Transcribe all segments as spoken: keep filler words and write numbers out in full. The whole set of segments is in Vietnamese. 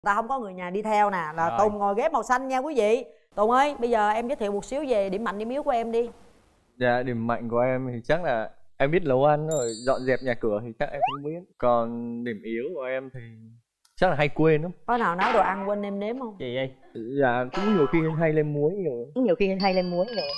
Ta không có người nhà đi theo nè, là Rồi. Tùng ngồi ghế màu xanh nha quý vị. Tùng ơi, bây giờ em giới thiệu một xíu về điểm mạnh điểm yếu của em đi. Dạ, điểm mạnh của em thì chắc là em biết nấu ăn rồi, dọn dẹp nhà cửa thì chắc em không biết. Còn điểm yếu của em thì chắc là hay quên lắm. Có nào nấu đồ ăn quên em nếm không? Gì vậy? Dạ, cũng nhiều khi hay lên muối nhiều. Nhiều khi hay lên muối nữa.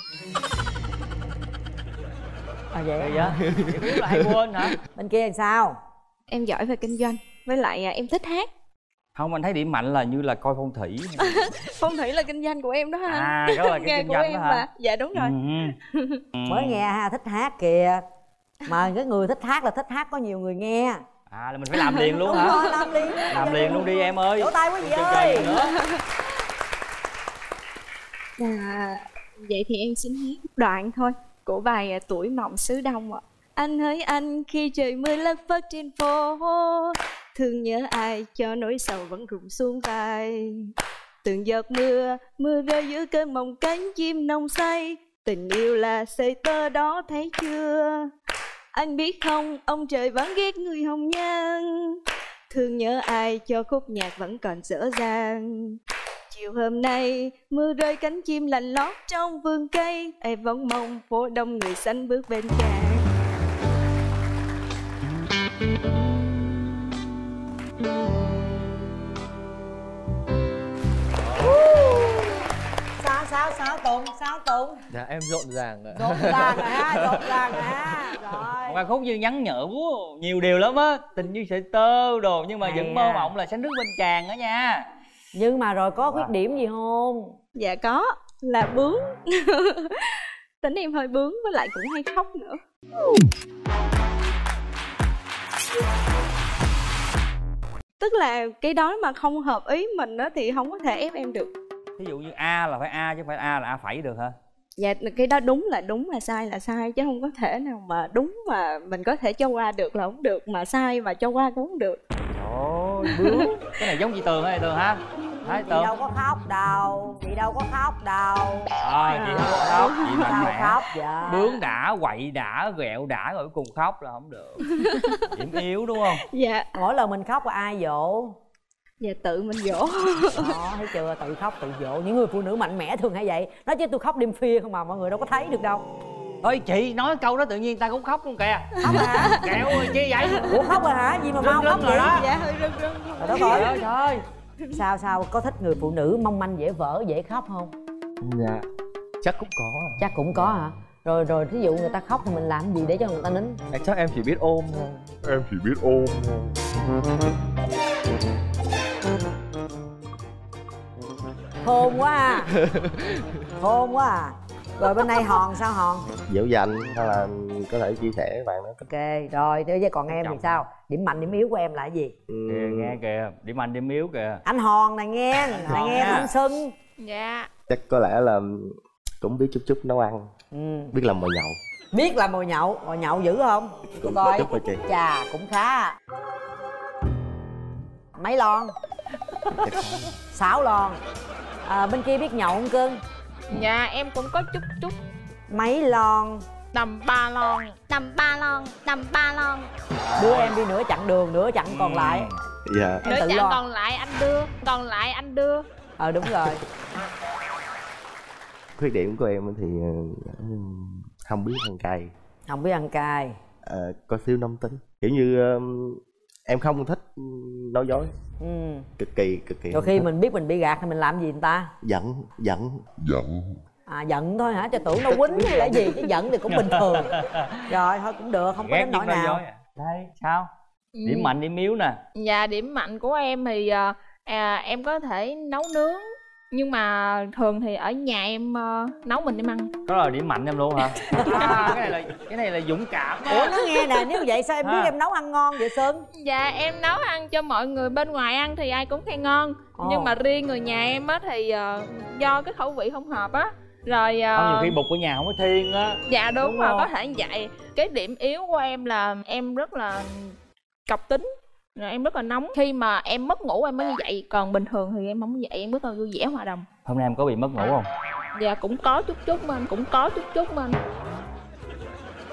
À vậy Gì hả? vậy? Điểm yếu là hay quên hả? Bên kia làm sao? Em giỏi về kinh doanh, với lại à, em thích hát. Không, anh thấy điểm mạnh là như là coi phong thủy. Phong thủy là kinh doanh của em đó ha. À, đó là cái Nghề kinh của doanh em đó hả? mà. Dạ đúng rồi. Ừ. Mới nghe ha, thích hát kìa. Mà cái người thích hát là thích hát có nhiều người nghe. À, là mình phải làm liền luôn Đúng hả? rồi, làm liền. Làm liền luôn đi em ơi. Vỗ tay quý vị Chơi ơi. chơi nữa. À, vậy thì em xin hát đoạn thôi của bài à, Tuổi Mộng Xứ Đông ạ. Anh hỡi anh khi trời mưa lất phất trên phố, thương nhớ ai cho nỗi sầu vẫn rụng xuống vai. Từng giọt mưa, mưa rơi giữa cơn mộng cánh chim nồng say. Tình yêu là sợi tơ đó thấy chưa? Anh biết không, ông trời vẫn ghét người hồng nhan. Thương nhớ ai cho khúc nhạc vẫn còn dở dang. Chiều hôm nay, mưa rơi cánh chim lạnh lót trong vườn cây. Em vẫn mong phố đông người xanh bước bên cạnh. Sao sao sao Tùng, sao Tùng? Dạ, em rộn ràng ạ. Rộn ràng rồi ha, rộn ràng rồi ha. Rồi. Một ca khúc như nhắn nhở quá, nhiều điều lắm á. Tình như sợi tơ đồ, nhưng mà Hay vẫn mơ à. mộng là sánh nước bên tràn đó nha. Nhưng mà rồi có khuyết điểm gì không? Dạ có, là bướng. Tính em hơi bướng với lại cũng hay khóc nữa. Tức là cái đó mà không hợp ý mình đó thì không có thể ép em được. Ví dụ như A là phải A chứ không phải A là A phẩy được hả? Dạ cái đó đúng là đúng, là sai là sai, chứ không có thể nào mà đúng mà mình có thể cho qua được là không được, mà sai mà cho qua cũng không được. Trời ơi, bướng. Cái này giống chị Tường hay Tường ha? Thấy Chị Tường? đâu có khóc đâu, chị đâu có khóc đâu. Ờ, chị không có khóc, chị mạnh Sao mẽ. khóc dạ. Bướng đã, quậy đã, ghẹo đã rồi cuối cùng khóc là không được. Điểm yếu đúng không? Dạ. Mỗi lần mình khóc là ai dỗ? Dạ tự mình dỗ. Đó, thấy chưa, tự khóc tự dỗ. Những người phụ nữ mạnh mẽ thường hay vậy. Nói chứ tôi khóc đêm khuya không mà mọi người đâu có thấy được đâu. Ơi chị nói câu đó tự nhiên ta cũng khóc luôn kìa. Khóc hả? Kẹo ơi chi vậy? Ủa khóc rồi hả? Gì mà mau Rưng khóc rưng vậy? rồi đó. Dạ hơi rưng rưng. Trời đất ơi, trời ơi. Sao sao, có thích người phụ nữ mong manh dễ vỡ dễ khóc không? Dạ, chắc cũng có ạ. Chắc cũng có hả? Rồi rồi thí dụ người ta khóc thì mình làm gì để cho người ta nín? À, chắc em chỉ biết ôm thôi. Em chỉ biết ôm thôi. Khôn quá à. Khôn quá à. Rồi bên đây Hòn sao Hòn? Dỗ dành hay là có thể chia sẻ với bạn đó. Ok, rồi thế với còn em thì sao? Điểm mạnh điểm yếu của em là cái gì? Kìa, nghe kìa, điểm mạnh điểm yếu kìa. Anh Hòn này nghe, này Hòn nghe nha. thanh xuân. Dạ. Chắc có lẽ là cũng biết chút chút nấu ăn, Ừ. biết làm mồi nhậu. Biết làm mồi nhậu, mồi nhậu dữ không? Tôi Cũng coi. chút thôi chị. Chà, cũng khá. Mấy lon? Sáu lon. À, bên kia biết nhậu không cưng? Dạ em cũng có chút chút. Mấy lon? Tầm ba lon. Tầm ba lon. Tầm ba lon. Đưa em đi nửa chặng đường, nửa chặng còn lại Dạ. em Nửa tự chặng lo. còn lại anh đưa. Còn lại anh đưa. Ờ đúng rồi. Khuyết điểm của em thì ờ, không biết ăn cay, Không biết ăn cay. Ờ, có xíu nóng tính, kiểu như ờ, em không thích nói dối, Ừ. cực kỳ cực kỳ. Rồi khi mình biết mình bị gạt thì mình làm gì người ta? giận giận Giận. À giận thôi hả? Cho tưởng nó quýnh hay là gì, chứ giận thì cũng bình thường. Rồi thôi cũng được, không có Ghét đến nỗi những nói nào. dối à. Đây, sao? Ừ. Điểm mạnh điểm yếu nè. Dạ điểm mạnh của em thì à, à, em có thể nấu nướng. Nhưng mà thường thì ở nhà em à, nấu mình em ăn. Đó là điểm mạnh em luôn hả? À, cái này là cái này là dũng cảm. Ủa nó nghe nè, nếu vậy sao em biết À. em nấu ăn ngon vậy Xuân? Dạ em nấu ăn cho mọi người bên ngoài ăn thì ai cũng khen ngon. Ồ. Nhưng mà riêng người nhà em á thì à, do cái khẩu vị không hợp á. Rồi à, Không, nhiều khi bục ở nhà không có thiên á. dạ đúng, Đúng rồi, rồi. có thể như vậy. Cái điểm yếu của em là em rất là cọc tính. Rồi em rất là nóng. Khi mà em mất ngủ em mới như vậy. Còn bình thường thì em không như vậy, em rất là vui vẻ hòa đồng. Hôm nay em có bị mất ngủ không? Dạ cũng có chút chút mà anh, cũng có chút chút mà anh.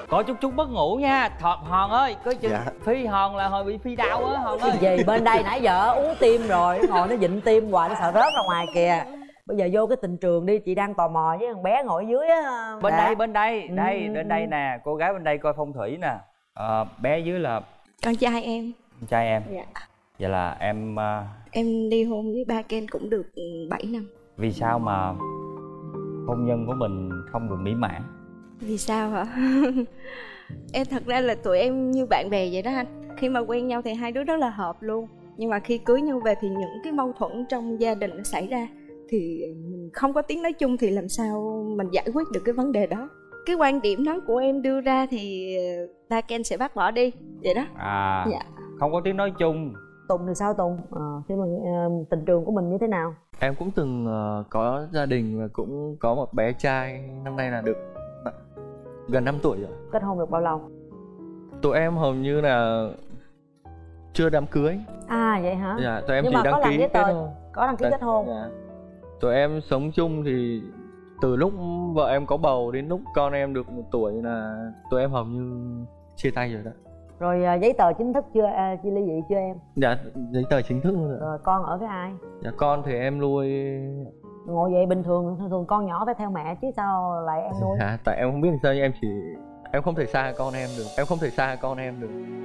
có chút chút mất ngủ nha. Thọt Hòn ơi, có chừng Dạ. Phi Hòn là hồi bị Phi đau á Hòn ơi. Cái gì bên đây nãy giờ uống tim rồi, nó ngồi nó vịn tim hoài, nó sợ rớt ra ngoài kìa. Bây giờ vô cái tình trường đi, chị đang tò mò với thằng bé ngồi dưới á. Bên Dạ. đây, bên đây, Ừ, đây, ừ, đến ừ. đây nè. Cô gái bên đây coi phong thủy nè. Ờ, bé dưới là Con trai em. con trai em. Dạ. Vậy là em ờ, Em ly hôn với ba Ken cũng được bảy năm. vì sao mà hôn nhân của mình không được mỹ mãn? Vì sao hả? Em thật ra là tụi em như bạn bè vậy đó anh. Khi mà quen nhau thì hai đứa rất là hợp luôn. Nhưng mà khi cưới nhau về thì những cái mâu thuẫn trong gia đình nó xảy ra, thì mình không có tiếng nói chung thì làm sao mình giải quyết được cái vấn đề đó. Cái quan điểm đó của em đưa ra thì ba Ken sẽ bác bỏ đi vậy đó. À, Dạ. không có tiếng nói chung. Tùng thì sao Tùng? Ờ, khi mà ờ, tình trường của mình như thế nào? Em cũng từng ờ, có gia đình và cũng có một bé trai. Năm nay là được gần năm tuổi rồi. Kết hôn được bao lâu? Tụi em hầu như là chưa đám cưới. À vậy hả? Dạ, tụi em Nhưng chỉ mà có đăng làm ký giấy kết tờ, hôn. có đăng ký Dạ, kết hôn. dạ. Tụi em sống chung thì từ lúc vợ em có bầu đến lúc con em được một tuổi là tụi em hầu như chia tay rồi đó. Rồi ờ, giấy tờ chính thức chưa, à, chia ly dị chưa em? Dạ, giấy tờ chính thức rồi. Rồi con ở với ai? Dạ, con thì em nuôi. Ngồi vậy bình thường, thường thường con nhỏ phải theo mẹ chứ sao lại em nuôi? Dạ, tại em không biết làm sao nhưng em chỉ em không thể xa con em được. Em không thể xa con em được.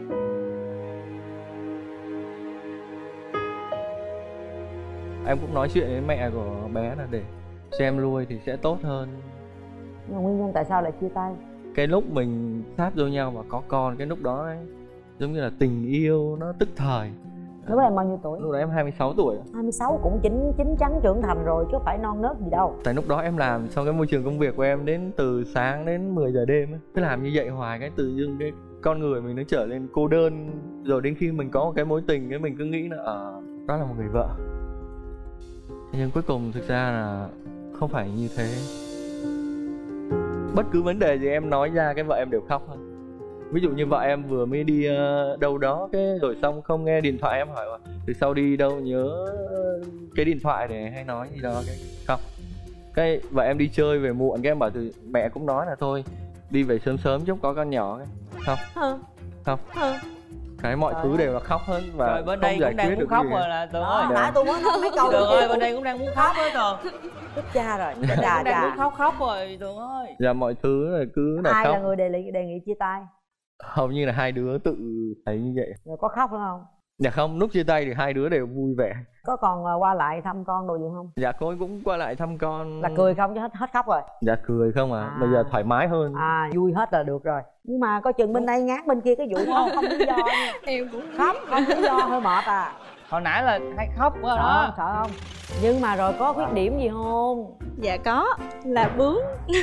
Em cũng nói chuyện với mẹ của bé là để cho em nuôi thì sẽ tốt hơn. Nhưng mà nguyên nhân tại sao lại chia tay? Cái lúc mình sát vô nhau và có con, cái lúc đó ấy, giống như là tình yêu nó tức thời. Lúc đó em bao nhiêu tuổi? Lúc đó em hai mươi sáu tuổi. hai mươi sáu cũng chín chín chắn trưởng thành rồi chứ phải non nớt gì đâu. Tại lúc đó em làm trong cái môi trường công việc của em đến từ sáng đến mười giờ đêm ấy. Cứ làm như vậy hoài cái tự dưng cái con người mình nó trở nên cô đơn. Rồi đến khi mình có một cái mối tình cái mình cứ nghĩ là ờ, đó là một người vợ. Nhưng cuối cùng thực ra là không phải như thế. Bất cứ vấn đề gì em nói ra cái vợ em đều khóc thôi. Ví dụ như vợ em vừa mới đi uh, đâu đó cái rồi xong không nghe điện thoại, em hỏi từ sau đi đâu nhớ cái điện thoại để hay nói gì đó cái khóc. Cái vợ em đi chơi về muộn cái em bảo từ mẹ cũng nói là thôi đi về sớm sớm chút có con nhỏ cái khóc. Hừ. Khóc. Hừ. Cái mọi Trời thứ ơi. đều là khóc hết và Rồi bên không đây giải cũng đang quyết muốn được khóc gì. rồi là Tường Đó, ơi. nãy tôi nói nói mấy câu Tường nữa ơi, chứ. bên đây cũng đang muốn khóc hết Tường. Chết cha rồi, Bên chết đây cha cũng đang muốn cha. khóc khóc rồi Tường ơi. Dạ mọi thứ là cứ là Ai khóc. là người đề nghị, đề nghị chia tay? Hầu như là hai đứa tự thấy như vậy. Rồi có khóc nữa không? Dạ không, lúc chia tay thì hai đứa đều vui vẻ. Có còn ờ, qua lại thăm con đồ gì không? Dạ cô ấy cũng qua lại thăm con. Là cười không chứ hết hết khóc rồi? Dạ cười không à, À. bây giờ thoải mái hơn. À vui hết là được rồi. Nhưng mà coi chừng bên đây ngán bên kia cái vụ không không lý do nha. Em cũng Khóc không lý do hơi mệt à. Hồi nãy là hay khóc quá Sợ đó. không, sợ không? Nhưng mà rồi có khuyết điểm gì không? Dạ có, là bướng.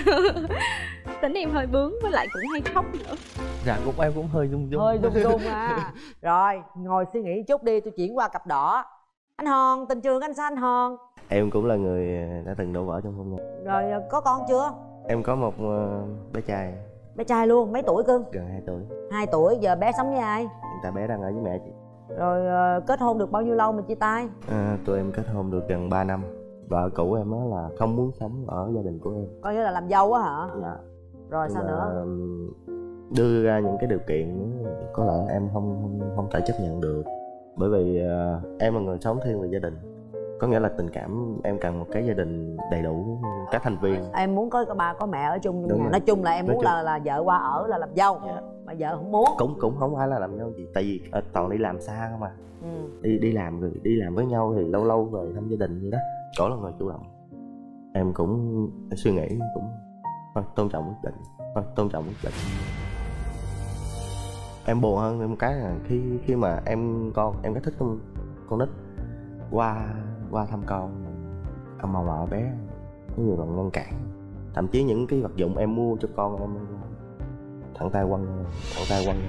Tính em hơi bướng với lại cũng hay khóc nữa. Dạ cũng em cũng hơi rung rung. Hơi rung rung à. Rồi ngồi suy nghĩ chút đi, tôi chuyển qua cặp đỏ. Anh Hòn, tình trường anh sao anh Hòn? Em cũng là người đã từng đổ vỡ trong hôn nhân. Rồi ờ, có con chưa? Em có một ờ, bé trai Bé trai luôn, mấy tuổi cưng? gần hai tuổi. Hai tuổi, giờ bé sống với ai? Hiện tại bé đang ở với mẹ chị. Rồi ờ, kết hôn được bao nhiêu lâu mà chia tay? À, tụi em kết hôn được gần ba năm. Vợ cũ em á là không muốn sống ở gia đình của em. Coi như là làm dâu á hả? Dạ. Rồi Nhưng sao mà, nữa? ừm, đưa ra những cái điều kiện có lẽ em không không, không thể chấp nhận được. Bởi vì ờ, em là người sống thiên về gia đình. Có nghĩa là tình cảm em cần một cái gia đình đầy đủ các thành viên. Em muốn có có bà có mẹ ở chung trong Đúng nhà. rồi. Nói chung là em Nói muốn chung. là là vợ qua ở là làm dâu. Dạ. Mà vợ không muốn. Cũng cũng không phải là làm nhau gì, tại vì ờ, toàn đi làm xa không mà. Ừ. đi đi làm rồi đi làm với nhau thì lâu lâu về thăm gia đình vậy đó. Cổ là người chủ động. Em cũng suy nghĩ cũng vâng, tôn trọng quyết định, vâng, tôn trọng quyết định. Em buồn hơn em một cái là khi khi mà em con em rất thích con con nít qua qua thăm con, ông bà ngoại bé có nhiều lần ngăn cản, thậm chí những cái vật dụng em mua cho con em thẳng tay quăng thẳng tay quăng.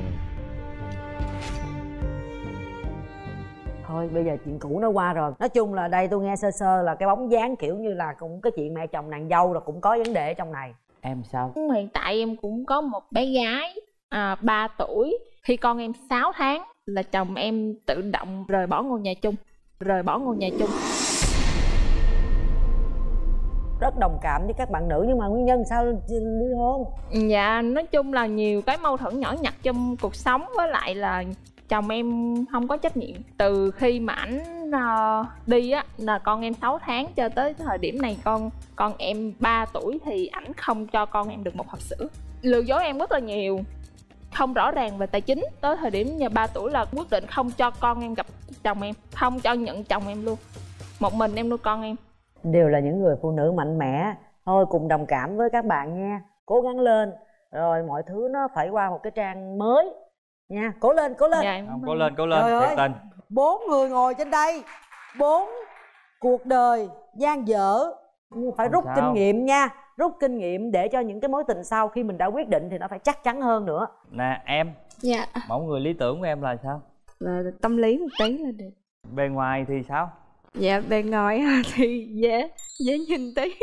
Thôi bây giờ chuyện cũ nó qua rồi. Nói chung là đây tôi nghe sơ sơ là cái bóng dáng kiểu như là cũng cái chuyện mẹ chồng nàng dâu là cũng có vấn đề ở trong này. Em sao? Hiện tại em cũng có một bé gái à, ba tuổi. Khi con em sáu tháng là chồng em tự động rời bỏ ngôi nhà chung. Rời bỏ ngôi nhà chung. rất đồng cảm với các bạn nữ, nhưng mà nguyên nhân sao ly hôn? Dạ nói chung là nhiều cái mâu thuẫn nhỏ nhặt trong cuộc sống, với lại là chồng em không có trách nhiệm. Từ khi mà ảnh uh, đi á là con em sáu tháng cho tới thời điểm này con con em ba tuổi thì ảnh không cho con em được một hộp sữa. Lừa dối em rất là nhiều, không rõ ràng về tài chính. Tới thời điểm nhà ba tuổi là quyết định không cho con em gặp chồng em, không cho nhận chồng em luôn, một mình em nuôi con em. Đều là những người phụ nữ mạnh mẽ. Thôi cùng đồng cảm với các bạn nha, cố gắng lên, rồi mọi thứ nó phải qua một cái trang mới nha. Cố lên, cố lên. Dạ, em Không, cố lên, cố lên, Trời ơi, thiệt tình. bốn người ngồi trên đây, bốn cuộc đời dang dở, phải Không rút sao. kinh nghiệm nha, rút kinh nghiệm để cho những cái mối tình sau khi mình đã quyết định thì nó phải chắc chắn hơn nữa. Nè em, Dạ, mẫu người lý tưởng của em là sao? là tâm lý một tí là được. Bề ngoài thì sao? Dạ, bề ngoài thì dễ dễ nhìn tí.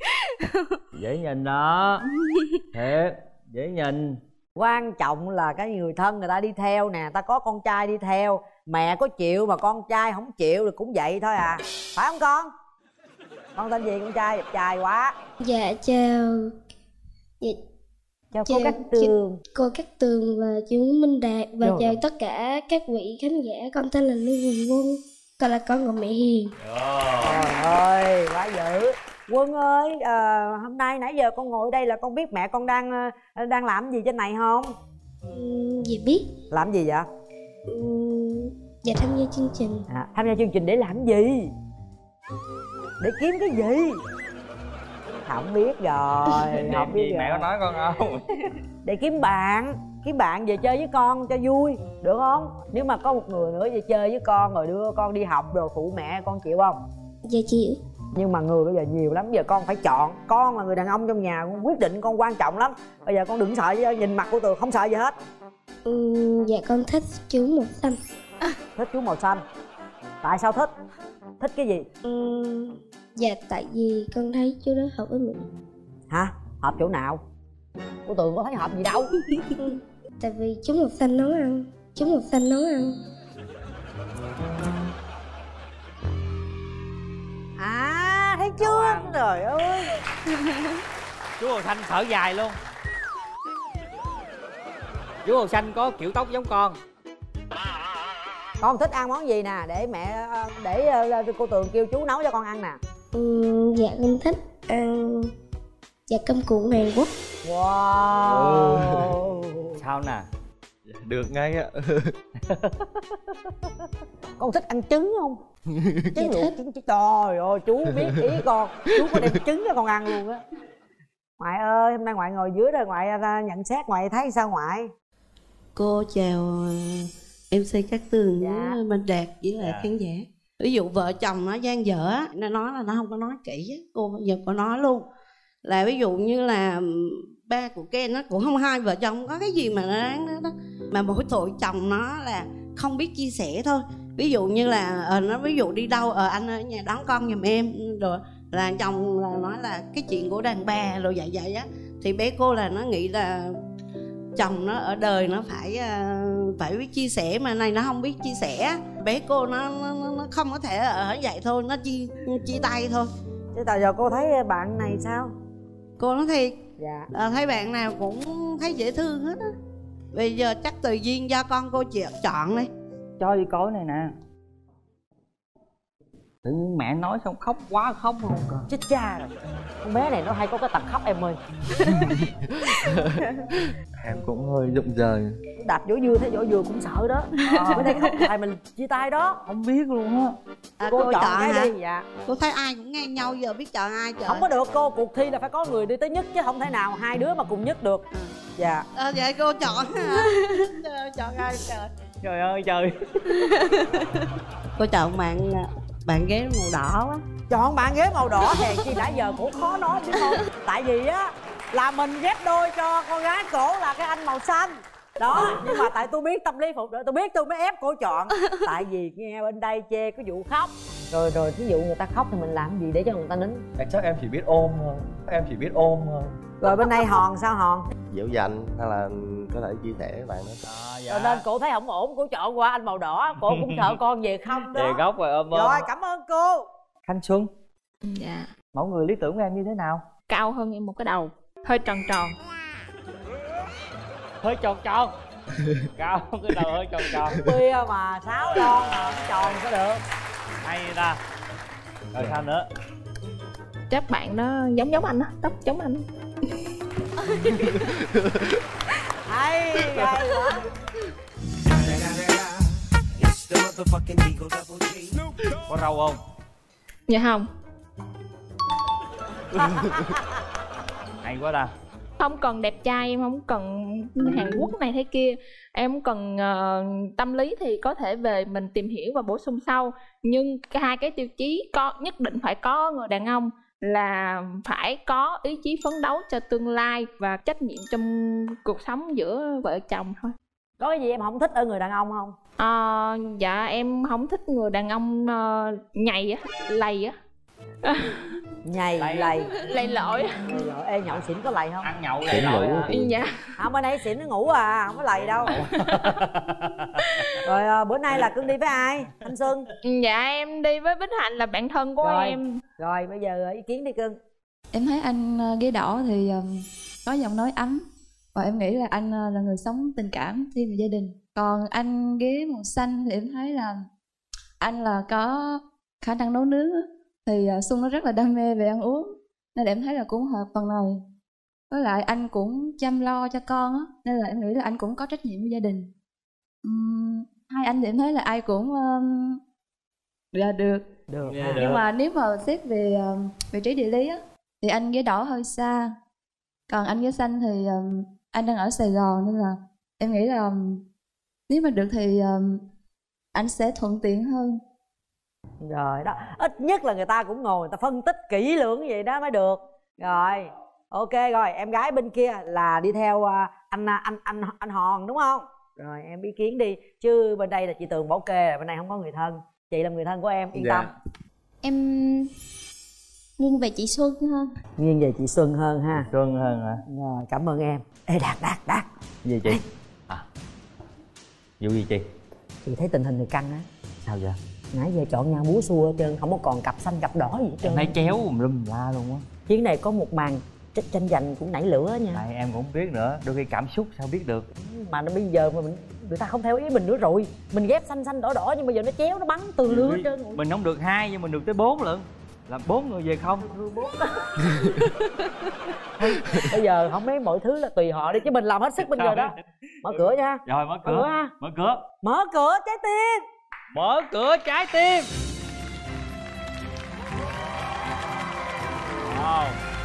Dễ nhìn đó. Thiệt, dễ nhìn. Quan trọng là cái người thân người ta đi theo nè, ta có con trai đi theo, mẹ có chịu mà con trai không chịu thì cũng vậy thôi à, phải không con? Con tên gì con trai? Đẹp trai quá. Dạ chào dạ, Chào, chào cô Cát Tường. cô Cát Tường và chú Minh Đạt và Rồi. chào tất cả các vị khán giả. Con tên là Lưu Hùng Quân, con là con của mẹ Hiền. Trời ơi, quá dữ. Quân ơi, à, hôm nay nãy giờ con ngồi đây là con biết mẹ con đang đang làm gì trên này không? Uhm, dì biết. Làm gì vậy? Uhm, dạ tham gia chương trình. À, tham gia chương trình để làm gì? Để kiếm cái gì? Không biết rồi, không biết Gì mẹ có rồi. nói con không? Để kiếm bạn, kiếm bạn về chơi với con cho vui, được không? Nếu mà có một người nữa về chơi với con rồi đưa con đi học rồi phụ mẹ, con chịu không? Dạ chịu. Nhưng mà người bây giờ nhiều lắm, giờ con phải chọn. Con là người đàn ông trong nhà, con quyết định con quan trọng lắm. Bây giờ con đừng sợ gì, nhìn mặt của Tường không sợ gì hết. Uhm, dạ con thích chú Màu Xanh. Thích chú màu xanh. Tại sao thích? Thích cái gì? Uhm, dạ tại vì con thấy chú đó hợp với mình. Hả? Hợp chỗ nào? Của Tường có thấy hợp gì đâu. Tại vì chú Màu Xanh nấu ăn. Chú Màu Xanh nấu ăn. À, thấy chưa? Trời ơi. Chú Hồ Xanh thở dài luôn. Chú Hồ Xanh có kiểu tóc giống con. Con thích ăn món gì nè, để mẹ để cô Tường kêu chú nấu cho con ăn nè. Uhm, dạ con thích ăn dạ cơm cuộn Hàn Quốc. Wow. Sao nè? Được ngay ạ. Con thích ăn trứng không? Dạ Trứng luộc, thích. trứng trứng. Trời ơi, chú biết ý con. Chú có đem trứng cho con ăn luôn á. Ngoại ơi, hôm nay ngoại ngồi dưới rồi, ngoại ra nhận xét, ngoại thấy sao ngoại? Cô chào em xê Cát Tường Dạ. với Minh Đạt với lại Dạ. khán giả. Ví dụ vợ chồng nó gian dở á, nó nói là nó không có nói kỹ á, cô bây giờ có nói luôn. Là ví dụ như là ba của Ken nó cũng không, hai vợ chồng có cái gì mà nó đáng đó, đó. Mà mỗi tội chồng nó là không biết chia sẻ thôi. Ví dụ như là ờ, nó ví dụ đi đâu ờ anh ở nhà đón con giùm em, rồi là chồng là nói là cái chuyện của đàn bà rồi vậy vậy á, thì bé cô là nó nghĩ là chồng nó ở đời nó phải uh, phải biết chia sẻ, mà này nó không biết chia sẻ. Bé cô nó nó, nó không có thể ở vậy thôi, nó chia chia tay thôi. Chứ tại giờ cô thấy bạn này sao? Cô nói thiệt, Dạ. à, thấy bạn nào cũng thấy dễ thương hết á. Bây giờ chắc tùy duyên do con cô chị chọn đi. Cho đi coi này nè. Tự nhiên mẹ nói xong khóc quá khóc luôn kìa. Chết cha rồi. Con bé này nó hay có cái tật khóc em ơi. Em cũng hơi rụng rời. Đạp vỏ dưa thấy vỏ dừa cũng sợ đó. Ờ, bữa nay khóc tại mình chia tay đó. Không biết luôn á. À, Cô, cô chọn chọn cái hả? đi. Dạ. Cô thấy ai cũng ngang nhau, giờ biết chọn ai trời. Không có được cô, cuộc thi là phải có người đi tới nhất chứ không thể nào hai đứa mà cùng nhất được. Dạ. À, vậy cô chọn hả? Trời, chọn ai trời. Trời ơi trời. Cô chọn bạn bạn ghế màu đỏ á. Chọn bạn ghế màu đỏ hèn chi nãy giờ cổ khó nói biết không? Tại vì á là mình ghép đôi cho con gái cổ là cái anh màu xanh. Đó, nhưng mà tại tôi biết tâm lý phụ nữ, tôi biết tôi mới ép cổ chọn. Tại vì nghe bên đây chê cái vụ khóc. Rồi rồi ví dụ người ta khóc thì mình làm gì để cho người ta nín? À, chắc em chỉ biết ôm thôi. Em chỉ biết ôm thôi. Rồi bên đây Hòn sao Hòn? dỗ dành hay là có thể chia sẻ với bạn đó. À, Cho nên cổ thấy không ổn, cổ chọn qua anh màu đỏ. Cổ cũng sợ con về không đó. Về góc rồi ôm ôm. Rồi cảm ơn cô. Thanh Xuân, Dạ. Mẫu người lý tưởng của em như thế nào? Cao hơn em một cái đầu, hơi tròn tròn. Hơi tròn tròn. Cao cái đầu hơi tròn tròn. Khuya mà sáu lon mà nó tròn có được. Hay ta. Rồi sao nữa? Chắc bạn nó giống giống anh á, tóc giống anh. Hay, hay quá. Có râu không? Dạ không. Hay quá ta. Không cần đẹp trai, em không cần Hàn Quốc này thế kia. Em không cần uh, tâm lý thì có thể về mình tìm hiểu và bổ sung sau. Nhưng hai cái tiêu chí có nhất định phải có người đàn ông là phải có ý chí phấn đấu cho tương lai và trách nhiệm trong cuộc sống giữa vợ chồng thôi. Có cái gì em không thích ở người đàn ông không? À, dạ em không thích người đàn ông uh, nhầy á, lầy á. Nhầy, Lầy. lầy. Lầy lội. Lầy lội. Ê, nhậu xỉn có lầy không? Ăn nhậu Xỉn lầy lội ngủ. hả? Dạ. Không, bên đây xỉn nó ngủ à, không có lầy đâu. Rồi à, bữa nay là Cưng đi với ai? Thanh Xuân. Dạ em đi với Bích Hạnh là bạn thân của Rồi. em. Rồi bây giờ ý kiến đi Cưng. Em thấy anh uh, ghế đỏ thì um, có giọng nói ấm. Và em nghĩ là anh uh, là người sống tình cảm thiên về gia đình. Còn anh ghế màu xanh thì em thấy là anh là có khả năng nấu nướng á. Thì uh, Xuân nó rất là đam mê về ăn uống, nên là em thấy là cũng hợp phần này. Với lại anh cũng chăm lo cho con á, nên là em nghĩ là anh cũng có trách nhiệm với gia đình. uhm, Hai anh thì em thấy là ai cũng um, là được. Được. Dạ, ha. được. Nhưng mà nếu mà xét về um, vị trí địa lý á, thì anh ghế đỏ hơi xa. Còn anh ghế xanh thì um, anh đang ở Sài Gòn, nên là em nghĩ là um, nếu mà được thì um, anh sẽ thuận tiện hơn. Rồi đó, ít nhất là người ta cũng ngồi người ta phân tích kỹ lưỡng như vậy đó mới được. Rồi, ok rồi, em gái bên kia là đi theo uh, anh anh anh anh Hòn đúng không? Rồi em ý kiến đi, chứ bên đây là chị Tường bảo kê, bên này không có người thân. Chị là người thân của em, yên Dạ. tâm. Em nghiêng về chị Xuân hơn. Nghiêng về chị Xuân hơn ha. Xuân hơn hả? Rồi, cảm ơn em. Ê Đạt, Đạt, Đạt. Gì chị? À. Vụ gì chị? Chị thấy tình hình thì căng á. Sao vậy? Nãy giờ chọn nhau búa xua hết trơn, không có còn cặp xanh cặp đỏ gì hết trơn. Em thấy chéo lum lum la luôn á. Chuyến này có một màn tr- tranh giành cũng nảy lửa nha. Tại em cũng không biết nữa, đôi khi cảm xúc sao biết được. Mà nó bây giờ mà mình người ta không theo ý mình nữa rồi. Mình ghép xanh xanh đỏ đỏ nhưng bây giờ nó chéo nó bắn từ lứa hết trơn. Mình không được hai nhưng mình được tới bốn lận. Là bốn người về không? Bây giờ không mấy mọi thứ là tùy họ đi chứ mình làm hết sức bây giờ đó. Mở cửa nha. Rồi mở Mở cửa. cửa ha. Mở cửa. Mở cửa trái tim. Mở cửa trái tim. Wow.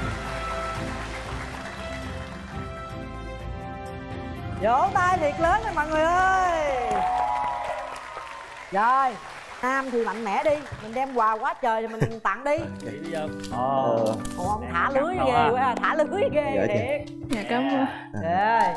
Vỗ tay thiệt lớn lên mọi người ơi. Rồi, nam thì mạnh mẽ đi. Mình đem quà quá trời thì mình tặng đi. Bây giờ. Ồ. Ồ, ông thả Cặp lưới đâu ghê à? quá à, thả lưới ghê Dạ, thiệt. Dạ cảm ơn. Rồi.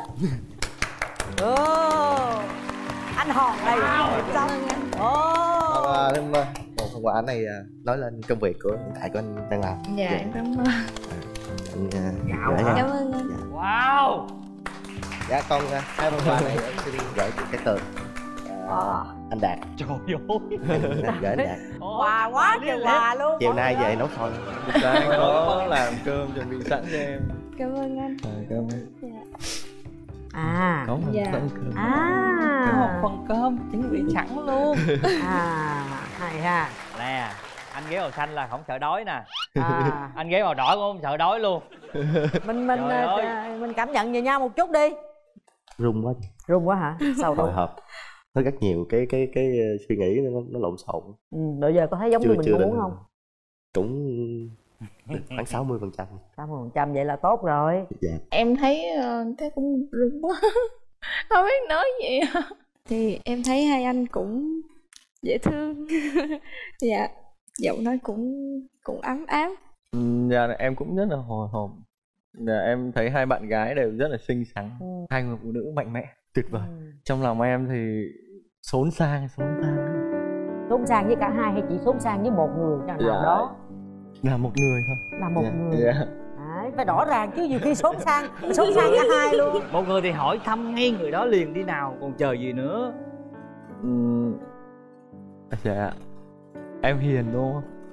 Ồ. Anh Hòn đây. Xong. Ồ. À, thêm, một phần quà này à, nói lên công việc của hiện tại của anh đang làm. Dạ em cảm ơn. Anh à, Gạo gửi hả? nha. Cảm ơn anh. Wow. Dạ con à, hai phần quà này em xin gửi chị cái Tường. À, anh Đạt. Trời ơi. Gửi anh Đạt. Quà quá trời quà luôn. Chiều nay về nấu xôi. Sáng có làm cơm chuẩn bị sẵn cho em. Cảm ơn anh. À, cảm ơn. À. Có một Dạ. phần cơm. À. Có một phần cơm chuẩn bị sẵn luôn. À, hay ha. Nè, anh ghế màu xanh là không sợ đói nè. À. Anh ghế màu đỏ cũng không sợ đói luôn. Mình mình Trời ờ, ơi. mình cảm nhận về nhau một chút đi. Rung quá. Run quá hả? Sao Hồi run? hộp. Có rất nhiều cái cái cái uh, suy nghĩ nó, nó lộn xộn. Ừ, bây giờ có thấy giống như mình mong đến- muốn không? Cũng khoảng sáu mươi phần trăm. tám mươi phần trăm vậy là tốt rồi. Dạ. Em thấy uh, thấy cũng run quá. Không biết nói gì. Thì em thấy hai anh cũng dễ thương. Dạ, giọng nói cũng cũng ấm áp. Ừ, dạ em cũng rất là hồi hộp. Dạ, em thấy hai bạn gái đều rất là xinh xắn. Ừ. Hai người phụ nữ mạnh mẽ, tuyệt vời. Ừ. Trong lòng em thì xốn sang, xốn sang. Xốn sang với cả hai hay chỉ xốn sang với một người nào Dạ. đó? Là một người thôi. Là một Dạ, người. dạ. Đấy, phải rõ ràng chứ nhiều khi xốn sang, xốn sang cả hai luôn. Một người thì hỏi thăm ngay người đó liền đi nào, còn chờ gì nữa. Ừm, dạ em hiền đúng không?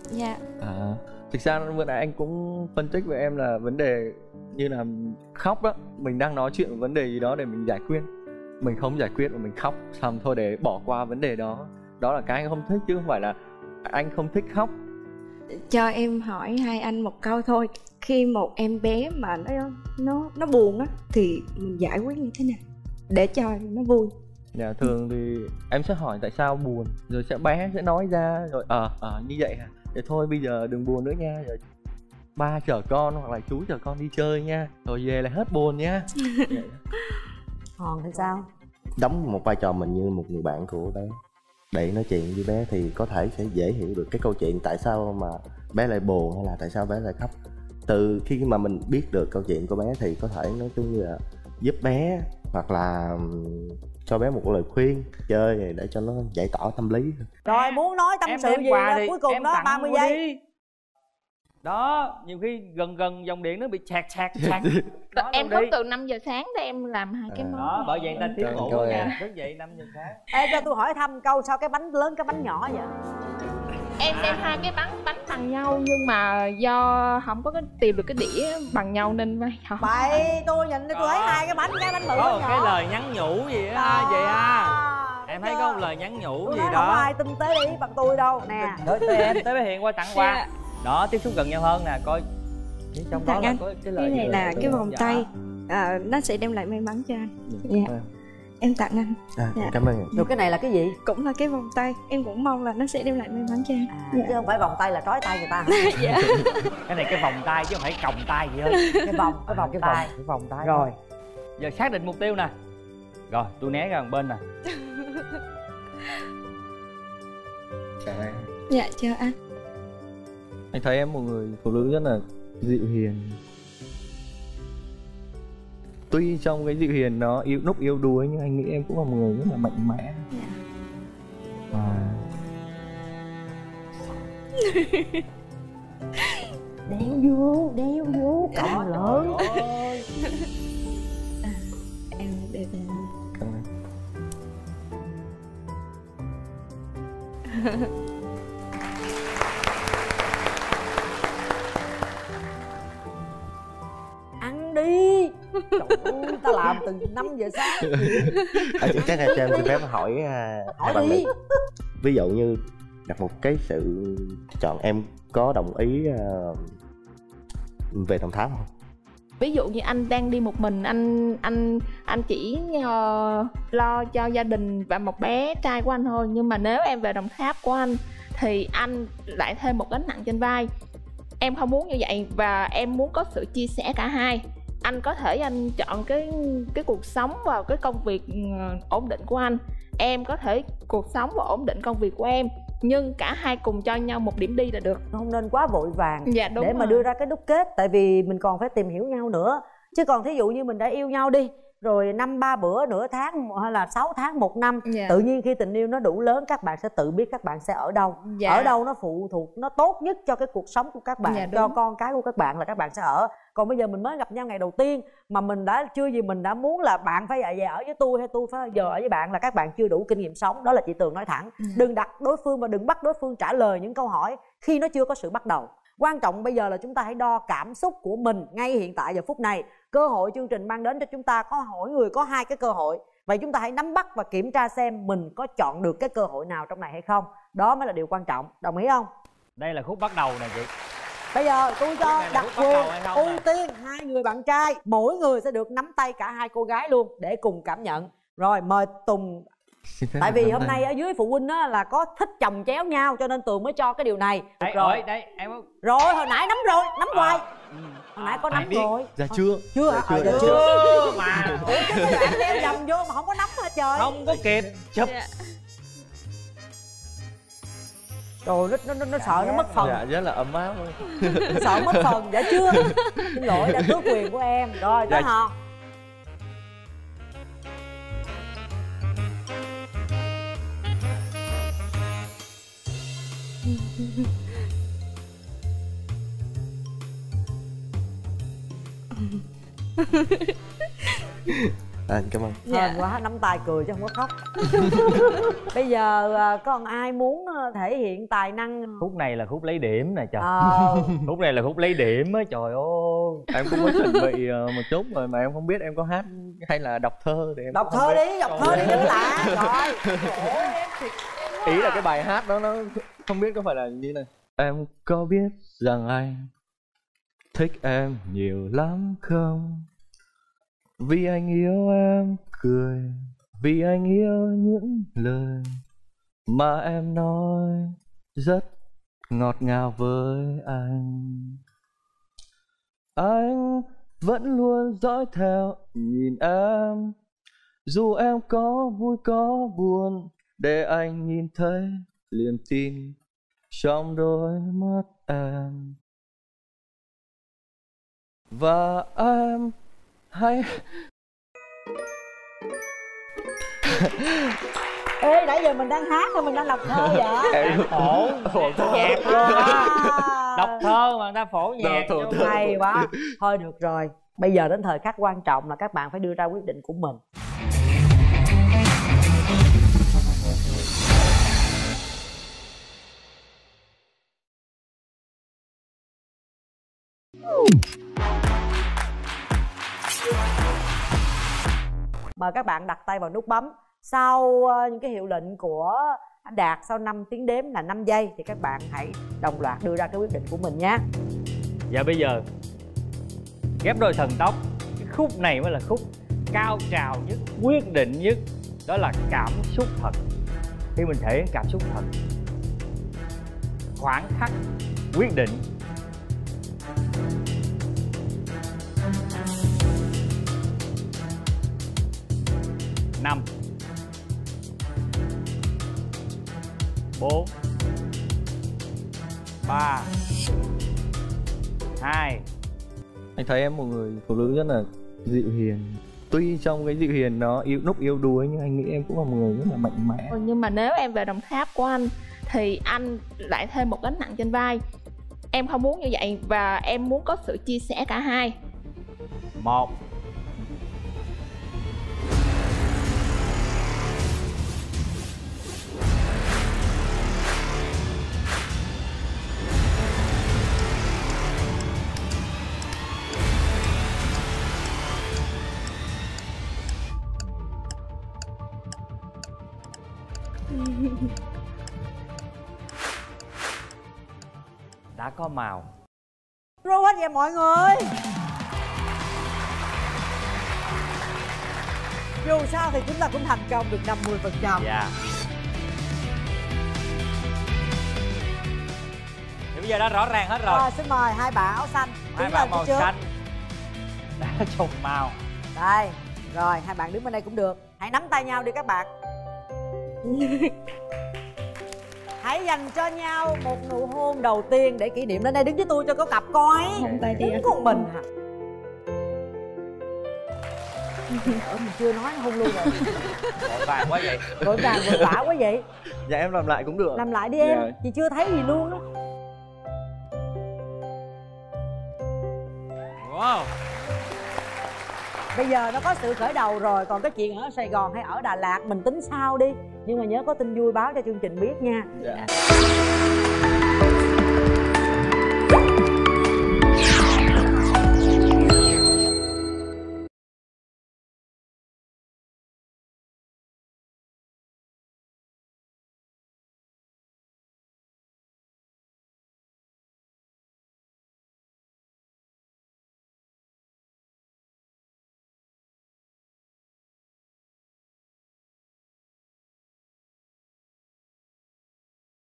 Dạ. À, thực ra vừa nãy anh cũng phân tích với em là vấn đề như là khóc đó, mình đang nói chuyện vấn đề gì đó để mình giải quyết, mình không giải quyết mà mình khóc xong thôi để bỏ qua vấn đề đó, đó là cái anh không thích, chứ không phải là anh không thích khóc. Cho em hỏi hai anh một câu thôi, khi một em bé mà nó nó nó buồn á thì mình giải quyết như thế nào để cho nó vui? Dạ, thường thì em sẽ hỏi tại sao buồn, rồi sẽ bé sẽ nói ra, rồi ờ à, ờ à, như vậy hả, để thôi bây giờ đừng buồn nữa nha, rồi ba chở con hoặc là chú chở con đi chơi nha, rồi về là hết buồn nha. Còn thì sao? Đóng một vai trò mình như một người bạn của bé, để nói chuyện với bé thì có thể sẽ dễ hiểu được cái câu chuyện tại sao mà bé lại buồn hay là tại sao bé lại khóc. Từ khi mà mình biết được câu chuyện của bé thì có thể nói chung như là giúp bé, hoặc là cho bé một lời khuyên chơi để cho nó giải tỏa tâm lý. Rồi muốn nói tâm em sự đem gì quà đó đi, cuối cùng em đó tặng ba mươi mua giây. đi. Đó, nhiều khi gần gần dòng điện nó bị chạc chạc chạc. Em thức từ năm giờ sáng để em làm hai cái món. Đó, bởi vậy người ta tiếng ngủ Trời nha, ơi. thức dậy năm giờ sáng. Ê, cho tôi hỏi thăm câu sao cái bánh lớn cái bánh nhỏ vậy? Em đem hai cái bánh bánh bằng nhau nhưng mà do không có cái tìm được cái đĩa bằng nhau nên phải không. Bậy, tôi nhìn tôi thấy hai cái bánh, cái bánh bự Có bánh một nhỏ. cái lời nhắn nhủ gì á, vậy ha. Em thấy có một lời nhắn nhủ Tôi gì nói đó. không ai tinh tế ý bằng tôi đâu nè. Tới tới em, tới bé Hiền qua tặng quà. Đó, tiếp xúc gần nhau hơn nè, coi trong đó Tặng là anh. có cái lời Cái này gì là đó. cái vòng Dạ. tay, à, nó sẽ đem lại may mắn cho anh. Dạ. Vâng. Em tặng anh. À, Dạ. cảm ơn. Rồi cái này là cái gì? Cũng là cái vòng tay, em cũng mong là nó sẽ đem lại may mắn cho anh. À, Dạ. chứ không phải vòng tay là trói tay người ta hả? Dạ. Cái này cái vòng tay chứ không phải còng tay gì hết. Cái vòng, cái vòng cái tay. vòng, cái vòng tay. Rồi. Giờ xác định mục tiêu nè. Rồi, tôi né ra một bên nè. Chào em. Dạ chào anh. Anh thấy em một người phụ nữ rất là dịu hiền. Tuy trong cái dịu hiền nó yêu lúc yêu đuối nhưng anh nghĩ em cũng là một người rất là mạnh mẽ. Dạ. Và Đeo vô, đeo vô, cộng lớn. Em để về. cảm ơn. Ăn đi. Trời ơi, ta làm từ năm giờ sáng. À, chắc là cho em xin phép hỏi à, hai Hỏi bạn đi. nữ. Ví dụ như đặt một cái sự chọn, em có đồng ý à, về Đồng Tháp không? Ví dụ như anh đang đi một mình, anh anh anh chỉ uh, lo cho gia đình và một bé trai của anh thôi, nhưng mà nếu em về Đồng Tháp của anh thì anh lại thêm một gánh nặng trên vai. Em không muốn như vậy và em muốn có sự chia sẻ cả hai. Anh có thể anh chọn cái cái cuộc sống và cái công việc uh, ổn định của anh. Em có thể cuộc sống và ổn định công việc của em, nhưng cả hai cùng cho nhau một điểm đi là được. Không nên quá vội vàng. Dạ đúng để mà rồi. đưa ra cái đúc kết, tại vì mình còn phải tìm hiểu nhau nữa. Chứ còn thí dụ như mình đã yêu nhau đi, rồi năm ba bữa, nửa tháng hay là sáu tháng, một năm, Dạ. tự nhiên khi tình yêu nó đủ lớn, các bạn sẽ tự biết các bạn sẽ ở đâu. Dạ. Ở đâu nó phụ thuộc, nó tốt nhất cho cái cuộc sống của các bạn, Dạ, cho đúng. con cái của các bạn là các bạn sẽ ở. Còn bây giờ mình mới gặp nhau ngày đầu tiên mà mình đã chưa gì mình đã muốn là bạn phải về ở với tôi hay tôi phải giờ ở với bạn, là các bạn chưa đủ kinh nghiệm sống. Đó là chị Tường nói thẳng. Ừ. Đừng đặt đối phương và đừng bắt đối phương trả lời những câu hỏi khi nó chưa có sự bắt đầu. Quan trọng bây giờ là chúng ta hãy đo cảm xúc của mình ngay hiện tại giờ phút này. Cơ hội chương trình mang đến cho chúng ta có mỗi người có hai cái cơ hội. Vậy chúng ta hãy nắm bắt và kiểm tra xem mình có chọn được cái cơ hội nào trong này hay không. Đó mới là điều quan trọng. Đồng ý không? Đây là khúc bắt đầu nè chị. Bây giờ tôi cho này là đặc khúc bắt đầu hay quyền không ưu nè? tiên hai người bạn trai, mỗi người sẽ được nắm tay cả hai cô gái luôn để cùng cảm nhận. Rồi mời Tùng. Xin phép Tại được vì nắm hôm tay. nay ở dưới phụ huynh á là có thích chồng chéo nhau cho nên Tường mới cho cái điều này. Được Đây, rồi. rồi, đây, em có... Rồi hồi nãy nắm rồi, nắm hoài. Ừ. Hồi nãy có Ai nắm biết. rồi. Dạ chưa. Chưa hả? Dạ Ờ, chưa, dạ dạ chưa. Chưa mà. Ủa chứ cái bạn đeo vòng vô mà không có nắm hả trời. Không có kịp chụp. Rồi nó, nó, nó, nó sợ nó mất phần. Dạ rất là ấm áp luôn. Nó sợ mất phần. Dạ chưa. Xin lỗi đã tước quyền của em. Rồi tới Dạ. Hòn. À, cảm ơn. Hên quá, nắm tay cười chứ không có khóc. Bây giờ còn ai muốn thể hiện tài năng? Khúc này là khúc lấy điểm nè trời. Ờ. Khúc này là khúc lấy điểm á, trời ơi. Em cũng mới chuẩn bị một chút rồi mà em không biết em có hát hay là đọc thơ để em đọc thơ đi, đọc thơ đi cho nó lạ. Rồi. Ý là cái bài hát đó nó không biết có phải là như này. Em có biết rằng anh thích em nhiều lắm không? Vì anh yêu em cười, vì anh yêu những lời mà em nói rất ngọt ngào với anh. Anh vẫn luôn dõi theo nhìn em, dù em có vui có buồn, để anh nhìn thấy niềm tin trong đôi mắt em. Và em hãy Ê, nãy giờ mình đang hát hay mình đang đọc thơ vậy? Em phổ, phổ nhạc luôn á. Đọc thơ mà người ta phổ nhạc. Hay quá. Thôi được rồi, bây giờ đến thời khắc quan trọng là các bạn phải đưa ra quyết định của mình. Mời các bạn đặt tay vào nút bấm. Sau những cái hiệu lệnh của anh Đạt, sau năm tiếng đếm là năm giây thì các bạn hãy đồng loạt đưa ra cái quyết định của mình nhé. Và bây giờ ghép đôi thần tốc, cái khúc này mới là khúc cao trào nhất, quyết định nhất. Đó là cảm xúc thật. Khi mình thể hiện cảm xúc thật, khoảnh khắc quyết định. Năm, bốn, ba, hai. Anh thấy em một người phụ nữ rất là dịu hiền. Tuy trong cái dịu hiền nó yêu lúc yêu đuối nhưng anh nghĩ em cũng là một người rất là mạnh mẽ. Ừ, nhưng mà nếu em về Đồng Tháp của anh thì anh lại thêm một gánh nặng trên vai. Em không muốn như vậy và em muốn có sự chia sẻ cả hai. Một, đã có màu. Rô hết vậy mọi người. Dù sao thì chúng ta cũng thành công được năm mươi phần trăm. Dạ. Thì bây giờ đã rõ ràng hết rồi. Rồi xin mời hai bạn áo xanh. Hai bạn màu xanh đã trùng màu. Đây, rồi hai bạn đứng bên đây cũng được. Hãy nắm tay nhau đi các bạn. Hãy dành cho nhau một nụ hôn đầu tiên để kỷ niệm. Lên đây đứng với tôi cho có cặp coi. Không tay đi. Đứng con mình hả? Ở mình chưa nói hôn luôn rồi. Vội vàng quá vậy. Vội vàng vội vã quá vậy. Dạ em làm lại cũng được. Làm lại đi em. Dạ. Chị chưa thấy gì luôn á. Wow. Bây giờ nó có sự khởi đầu rồi. Còn cái chuyện ở Sài Gòn hay ở Đà Lạt mình tính sau đi. Nhưng mà nhớ có tin vui báo cho chương trình biết nha. Dạ.